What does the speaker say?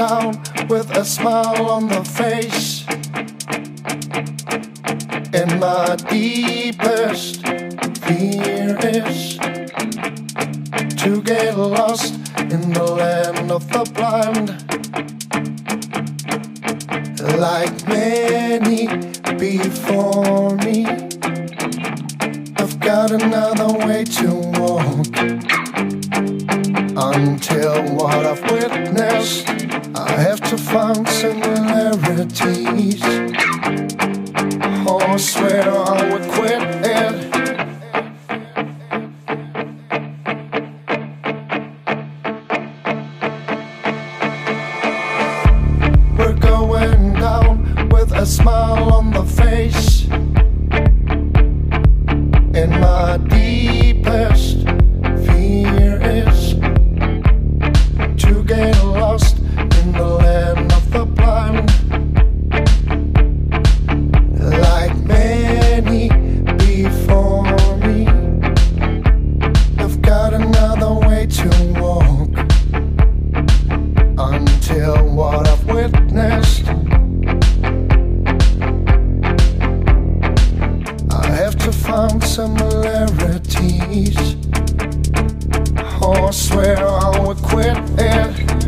down with a smile on the face. And my deepest fear is to get lost in the land of the blind. Like many before me, I've got another way to walk. Until what I've witnessed, I have to find similarities. Oh, I swear I would quit it. We're going down with a smile on the face. And my deepest fear is to get lost in the land of the blind. Like many before me, I've got another way to walk. Until what I've witnessed, I have to find similarities. Oh, I swear I would quit it.